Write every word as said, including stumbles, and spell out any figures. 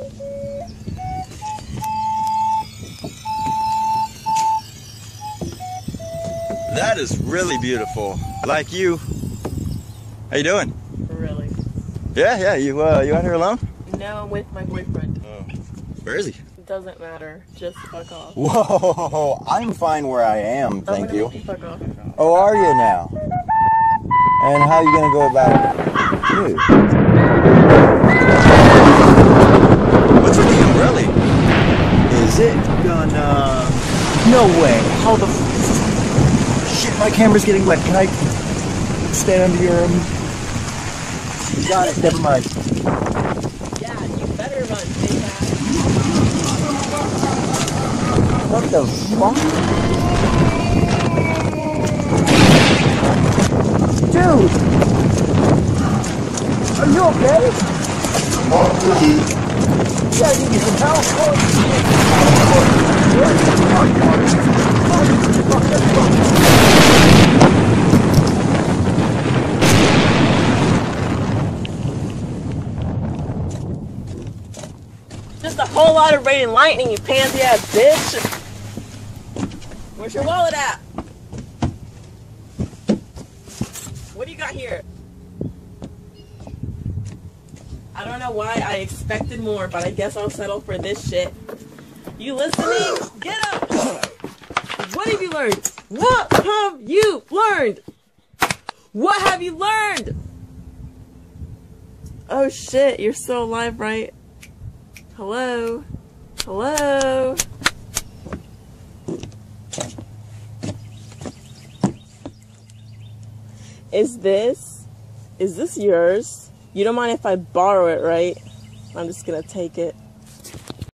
That is really beautiful. Like you. How you doing? Really? Yeah, yeah. You uh, you out here alone? No, I'm with my boyfriend. Oh. Where is he? It doesn't matter. Just fuck off. Whoa! I'm fine where I am, thank you. you. Fuck off. Oh, are you now? And how are you gonna go about it? Dude. What's with the umbrella? Is it gonna? No way! How the? F Shit! My camera's getting wet. Can I stand under your? Um... You got it. Never mind. Yeah, you better run, big ass. What the fuck? Dude! Are you okay? Yeah, you need some help. Just a whole lot of rain and lightning, you pansy ass bitch. Where's your wallet at? What do you got here? I don't know why I expected more, but I guess I'll settle for this shit. You listening? Get up! What have you learned? What have you learned? What have you learned? Oh shit, you're still alive, right? Hello? Hello? Is this, is this yours? You don't mind if I borrow it, right? I'm just gonna take it.